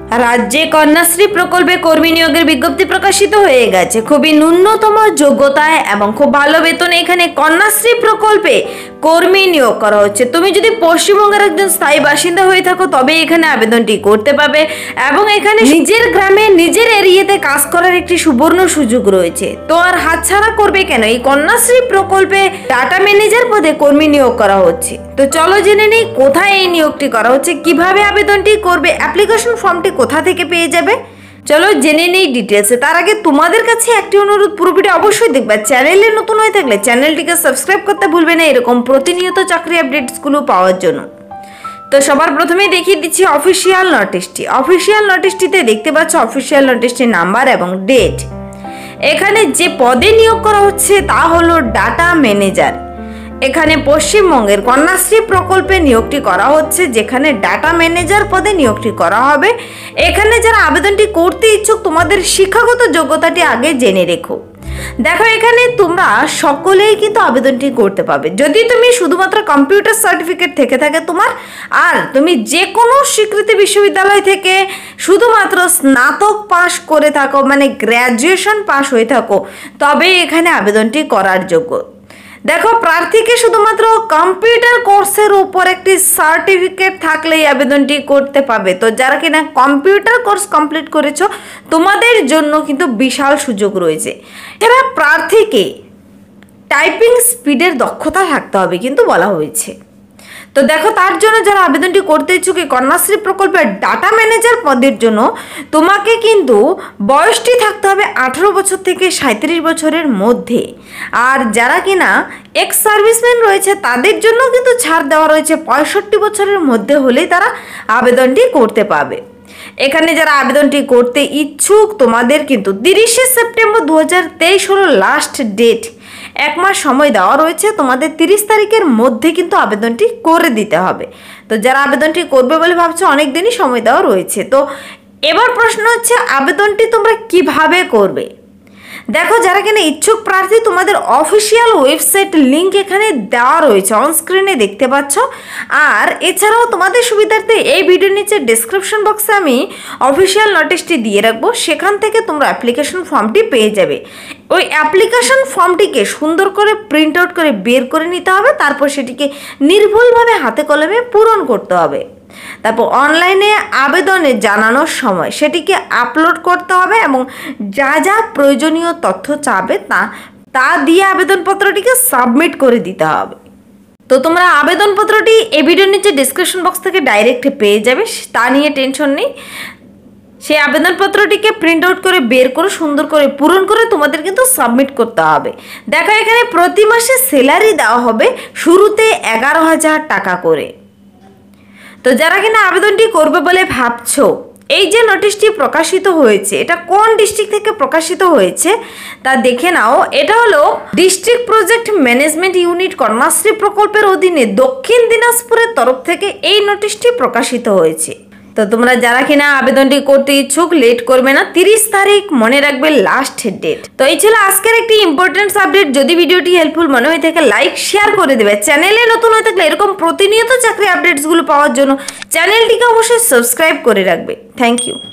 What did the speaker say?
রাজ্যে কন্যাশ্রী প্রকল্পে কর্মী নিয়োগের বিজ্ঞপ্তি প্রকাশিত হয়ে গেছে। খুবই ন্যূনতম যোগ্যতায় এবং খুব ভালো বেতনে এখানে কন্যাশ্রী প্রকল্পে কর্মী নিয়োগ করা হচ্ছে। তুমি যদি পশ্চিমবঙ্গের একজন স্থায়ী বাসিন্দা হয়ে থাকো তবে এখানে আবেদনটি করতে পারবে এবং এখানে নিজের গ্রামে নিজের এরিয়াতে কাজ করার একটি সুবর্ণ সুযোগ রয়েছে। তো আর হাতছাড়া করবে কেন? এই কন্যাশ্রী প্রকল্পে ডাটা ম্যানেজার পদে কর্মী নিয়োগ করা হচ্ছে। তো চলো জেনে নেই কোথায় এই নিয়োগটি করা হচ্ছে, কিভাবে আবেদনটি করবে, অ্যাপ্লিকেশন ফর্মটি কোথা থেকে পেয়ে যাবে, চলো জেনে নেই ডিটেলসে। তার আগে তোমাদের কাছে একটি অনুরোধ, পুরো ভিডিও অবশ্যই দেখবে। চ্যানেলে নতুন হয়ে থাকলে চ্যানেলটিকে সাবস্ক্রাইব করতে ভুলবে না এরকম প্রতিনিয়ত চাকরি আপডেটসগুলো পাওয়ার জন্য। তো সবার প্রথমেই দেখিয়ে দিচ্ছি অফিসিয়াল নোটিশটি। অফিসিয়াল নোটিশটিতে দেখতে পাচ্ছ অফিসিয়াল নোটিশটির নাম্বার এবং ডেট। এখানে যে পদে নিয়োগ করা হচ্ছে তা হলো ডাটা ম্যানেজার। এখানে পশ্চিমবঙ্গের কন্যাশ্রী প্রকল্পে নিয়োগটি করা হচ্ছে, যেখানে ডাটা ম্যানেজার পদে নিয়োগটি করা হবে। এখানে যারা আবেদনটি করতে ইচ্ছুক তোমাদের শিক্ষাগত যোগ্যতাটি আগে জেনে রেখো। দেখো এখানে তোমরা সকলেই কিন্তু আবেদনটি করতে পারবে যদি তুমি শুধুমাত্র কম্পিউটার সার্টিফিকেট থেকে থাকে তোমার, আর তুমি যে কোনো স্বীকৃতি বিশ্ববিদ্যালয় থেকে শুধুমাত্র স্নাতক পাশ করে থাকো, মানে গ্র্যাজুয়েশন পাশ হয়ে থাকো, তবে এখানে আবেদনটি করার যোগ্য। দেখো প্রার্থীকে শুধুমাত্র কম্পিউটার কোর্সের উপর একটি সার্টিফিকেট থাকলেই আবেদনটি করতে পারবে। তো যারা কিনা কম্পিউটার কোর্স কমপ্লিট করেছো তোমাদের জন্য কিন্তু বিশাল সুযোগ রয়েছে। এরা প্রার্থীকে টাইপিং স্পিডের দক্ষতা থাকতে হবে কিন্তু বলা হয়েছে। তো দেখো তার জন্য যারা আবেদনটি করতে ইচ্ছুক এই কন্যাশ্রী প্রকল্পের ডাটা ম্যানেজার পদের জন্য তোমাকে কিন্তু বয়সটি থাকতে হবে 18 বছর থেকে 37 বছরের মধ্যে। আর যারা কিনা এক্স সার্ভিসম্যান রয়েছে তাদের জন্য কিন্তু ছাড় দেওয়া রয়েছে, 65 বছরের মধ্যে হলেই তারা আবেদনটি করতে পারবে। এখানে যারা আবেদনটি করতে ইচ্ছুক তোমাদের কিন্তু 30 সেপ্টেম্বর 2023 হলো লাস্ট ডেট। 1 মাস সময় দেওয়া রয়েছে, তোমাদের 30 তারিখের মধ্যে কিন্তু আবেদনটি করে দিতে হবে। তো যারা আবেদনটি করবে বলে ভাবছো অনেক দিনই সময় দেওয়া রয়েছে। তো এবার প্রশ্ন হচ্ছে আবেদনটি তোমরা কিভাবে করবে। দেখো যারা কিনা ইচ্ছুক প্রার্থী তোমাদের অফিসিয়াল ওয়েবসাইট লিঙ্ক এখানে দেওয়া রয়েছে, অন স্ক্রিনে দেখতে পাচ্ছ। আর এছাড়াও তোমাদের সুবিধার্থে এই ভিডিওর নিচে ডেসক্রিপশন বক্সে আমি অফিসিয়াল নোটিশটি দিয়ে রাখবো, সেখান থেকে তোমরা অ্যাপ্লিকেশন ফর্মটি পেয়ে যাবে। ওই অ্যাপ্লিকেশন ফর্মটিকে সুন্দর করে প্রিন্ট আউট করে বের করে নিতে হবে, তারপর সেটিকে নির্ভুলভাবে হাতে কলমে পূরণ করতে হবে। তারপর অনলাইনে আবেদনে জানানোর সময় সেটিকে আপলোড করতে হবে এবং যা যা প্রয়োজনীয় তথ্য চাবে তা দিয়ে আবেদনপত্রটিকে সাবমিট করে দিতে হবে। তো তোমরা আবেদনপত্রটি এই ভিডিওর নিচে ডেসক্রিপশন বক্স থেকে ডাইরেক্ট পেয়ে যাবে, তা নিয়ে টেনশন নেই। সেই আবেদনপত্রটিকে প্রিন্ট আউট করে বের করে সুন্দর করে পূরণ করে তোমাদের কিন্তু সাবমিট করতে হবে। দেখো এখানে প্রতি মাসে স্যালারি দেওয়া হবে শুরুতে 11,000 টাকা করে। তো যারা কিনা আবেদনটি করবে বলে ভাবছো, এই যে নোটিশটি প্রকাশিত হয়েছে এটা কোন ডিস্ট্রিক্ট থেকে প্রকাশিত হয়েছে তা দেখে নাও। এটা হলো district project management unit Kanyashree প্রকল্পের অধীনে দক্ষিণ দিনাজপুরের তরফ থেকে এই নোটিশটি প্রকাশিত হয়েছে। তো তোমরা যারা কিনা আবেদনটি করতে ইচ্ছুক লেট করবে না, 30 তারিখ মনে রাখবে লাস্ট ডেট। তো এই ছিল আজকের একটি ইম্পর্টেন্ট আপডেট। যদি ভিডিওটি হেল্পফুল মনে হয়ে থাকে লাইক শেয়ার করে দেবে। চ্যানেলে নতুন হয়ে থাকলে এরকম প্রতিনিয়ত চাকরি আপডেটসগুলো পাওয়ার জন্য চ্যানেলটিকে অবশ্যই সাবস্ক্রাইব করে রাখবে। Thank you.